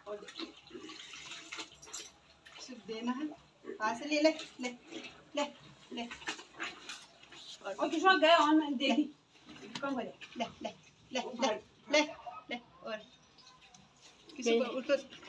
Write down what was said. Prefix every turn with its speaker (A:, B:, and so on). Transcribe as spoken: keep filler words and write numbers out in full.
A: और सिर्फ देना है। पास ले ले ले ले ले
B: और किशोर गए ऑन देखी कम करे
A: ले ले ले ले ले ले और किसी को उठ